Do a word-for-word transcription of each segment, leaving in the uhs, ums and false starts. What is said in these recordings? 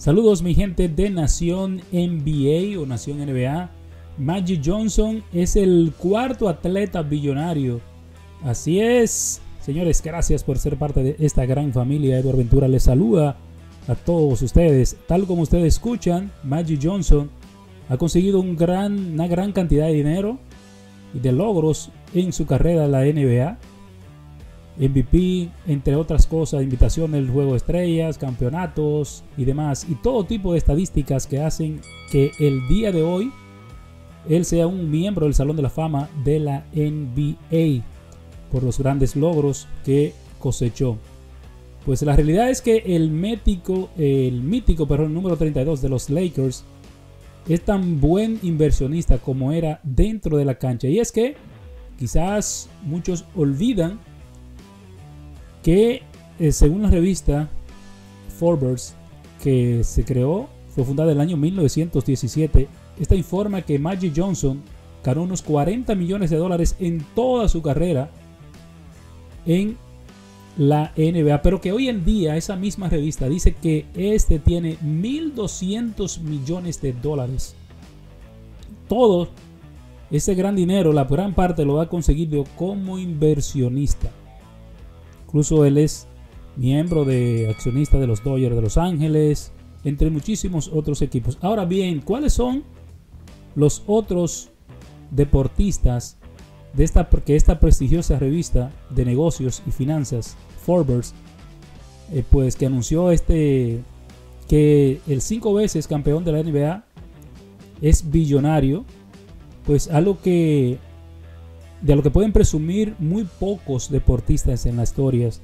Saludos mi gente de Nación N B A o Nación N B A. Magic Johnson es el cuarto atleta billonario. Así es, señores, gracias por ser parte de esta gran familia. Eduardo Ventura les saluda a todos ustedes. Tal como ustedes escuchan, Magic Johnson ha conseguido un gran, una gran cantidad de dinero y de logros en su carrera en la N B A. M V P, entre otras cosas, invitación del juego de estrellas, campeonatos y demás, y todo tipo de estadísticas que hacen que el día de hoy él sea un miembro del Salón de la Fama de la N B A por los grandes logros que cosechó. Pues la realidad es que el mítico, el mítico perdón, número treinta y dos de los Lakers es tan buen inversionista como era dentro de la cancha. Y es que quizás muchos olvidan que eh, según la revista Forbes, que se creó, fue fundada en el año mil novecientos diecisiete, esta informa que Magic Johnson ganó unos cuarenta millones de dólares en toda su carrera en la N B A, pero que hoy en día esa misma revista dice que este tiene mil doscientos millones de dólares. Todo ese gran dinero, la gran parte lo ha conseguido como inversionista. Incluso él es miembro de accionista de los Dodgers de Los Ángeles, entre muchísimos otros equipos. Ahora bien, ¿cuáles son los otros deportistas de esta, que esta prestigiosa revista de negocios y finanzas, Forbes, eh, pues que anunció este que el cinco veces campeón de la N B A es billonario? Pues algo que de lo que pueden presumir muy pocos deportistas en las historias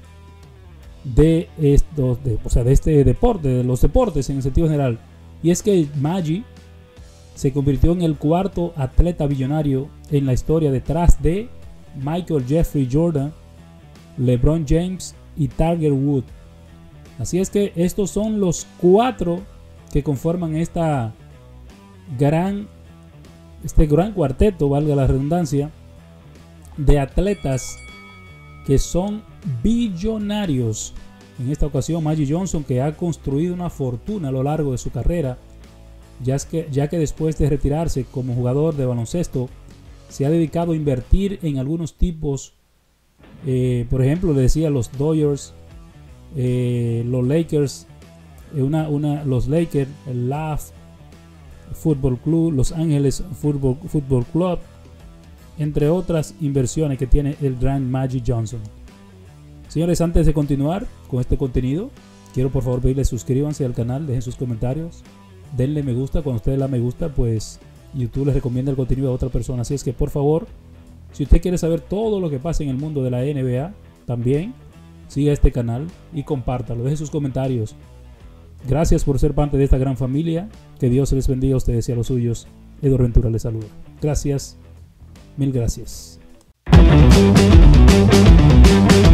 de estos, de, o sea, de este deporte, de los deportes en el sentido general. Y es que Magic se convirtió en el cuarto atleta billonario en la historia, detrás de Michael Jeffrey Jordan, LeBron James y Tiger Woods. Así es que estos son los cuatro que conforman esta gran, este gran cuarteto, valga la redundancia, de atletas que son billonarios. En esta ocasión Magic Johnson, que ha construido una fortuna a lo largo de su carrera, ya, es que, ya que después de retirarse como jugador de baloncesto se ha dedicado a invertir en algunos tipos, eh, por ejemplo le decía los Dodgers, eh, los Lakers, eh, una, una, los Lakers, el Love Football Club, Los Ángeles Football, Football Club, entre otras inversiones que tiene el gran Magic Johnson. Señores, antes de continuar con este contenido, quiero por favor pedirles suscríbanse al canal, dejen sus comentarios, denle me gusta. Cuando ustedes la me gusta, pues YouTube les recomienda el contenido a otra persona. Así es que por favor, si usted quiere saber todo lo que pasa en el mundo de la N B A, también siga este canal y compártalo, dejen sus comentarios. Gracias por ser parte de esta gran familia. Que Dios les bendiga a ustedes y a los suyos. Eduardo Ventura les saluda. Gracias. Mil gracias.